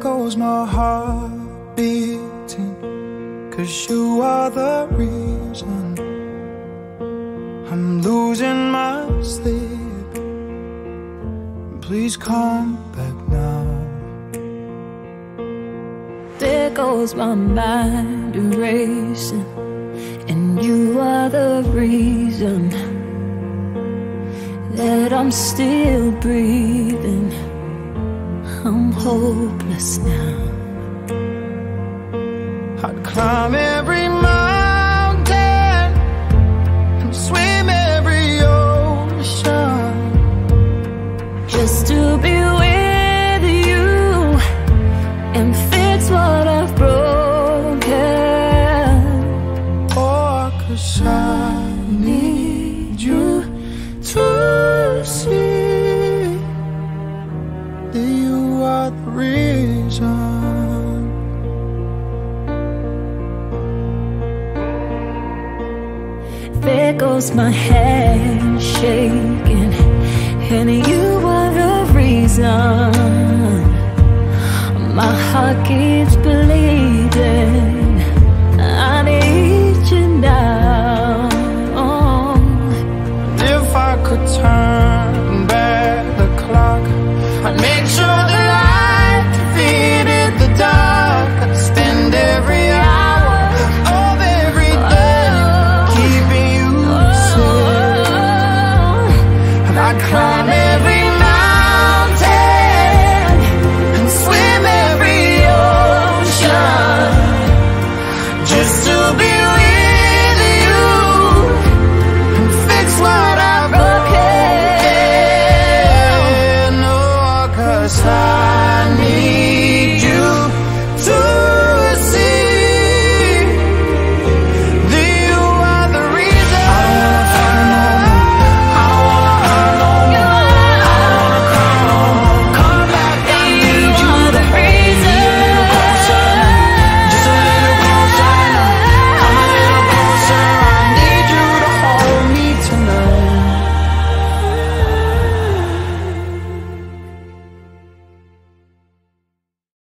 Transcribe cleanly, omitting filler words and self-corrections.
goes my heart beating, 'cause you are the reason I'm losing my sleep. Please come back now. There goes my mind erasing, and you are the reason that I'm still breathing. I'm hopeless now. I'd climb every mountain and swim every ocean just to be with you and fix what I've broken. Oh, 'cause I need you to see that you are the reason. There goes my hand shaking, and you are the reason my heart keeps bleeding.